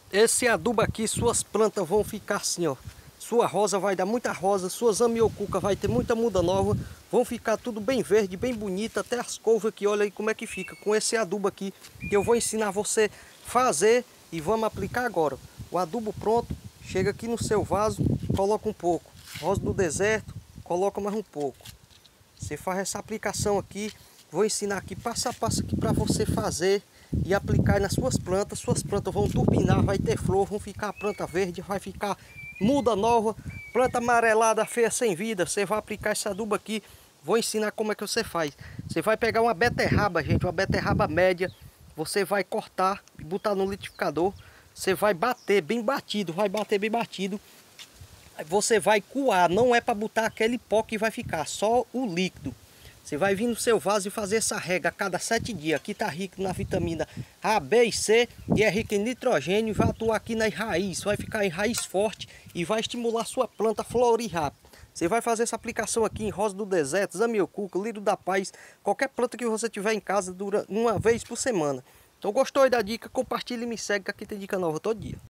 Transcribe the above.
Esse adubo aqui, suas plantas vão ficar assim, ó. Sua rosa vai dar muita rosa, suas amiocuca vai ter muita muda nova, vão ficar tudo bem verde, bem bonito, até as couves aqui, olha aí como é que fica com esse adubo aqui, que eu vou ensinar você fazer e vamos aplicar agora. O adubo pronto, chega aqui no seu vaso, coloca um pouco. Rosa do deserto, coloca mais um pouco. Você faz essa aplicação aqui, vou ensinar aqui passo a passo aqui para você fazer e aplicar nas suas plantas vão turbinar, vai ter flor, vão ficar planta verde, vai ficar muda nova, planta amarelada, feia, sem vida. Você vai aplicar esse adubo aqui, vou ensinar como é que você faz. Você vai pegar uma beterraba, gente, uma beterraba média, você vai cortar e botar no liquidificador, você vai bater bem batido, vai bater bem batido. Você vai coar, não é para botar aquele pó que vai ficar, só o líquido. Você vai vir no seu vaso e fazer essa rega a cada 7 dias. Aqui está rico na vitamina A, B e C e é rico em nitrogênio. Vai atuar aqui nas raízes, vai ficar em raiz forte e vai estimular sua planta a florir rápido. Você vai fazer essa aplicação aqui em rosa do deserto, zamioculca, lírio da paz, qualquer planta que você tiver em casa, dura uma vez por semana. Então gostou da dica? Compartilhe e me segue que aqui tem dica nova todo dia.